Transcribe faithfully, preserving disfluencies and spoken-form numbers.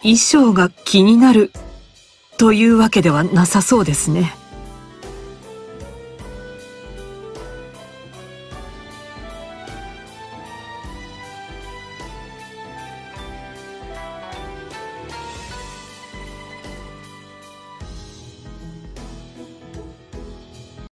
衣装が気になるというわけではなさそうですね。